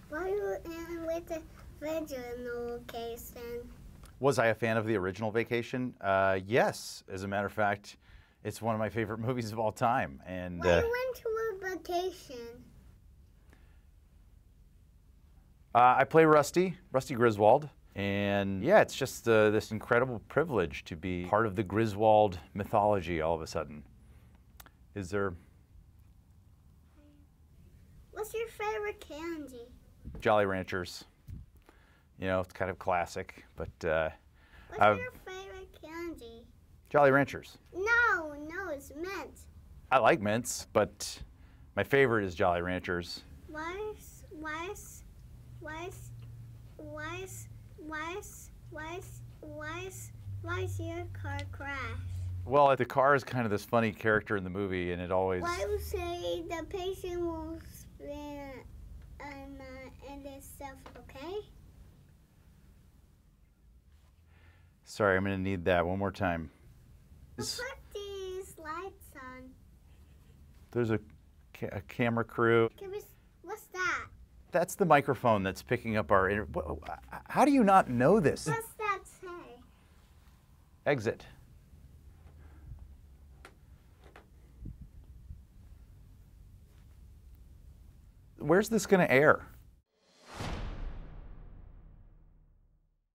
Why you in with the original case then? Was I a fan of the original Vacation? Yes. As a matter of fact, it's one of my favorite movies of all time. And why you went to a vacation? I play Rusty Griswold. And yeah, it's just this incredible privilege to be part of the Griswold mythology all of a sudden. Is there... What's your favorite candy? Jolly Ranchers. You know, it's kind of classic, but... What's your favorite candy? Jolly Ranchers. No, it's mint. I like mints, but my favorite is Jolly Ranchers. Why is your car crash? Well, the car is kind of this funny character in the movie, and it always... Why would say the patient will spin and this stuff, okay? Sorry, I'm going to need that one more time. Put these lights on. There's a camera crew. What's that? That's the microphone that's picking up our... How do you not know this? What's that say? Exit. Where's this going to air?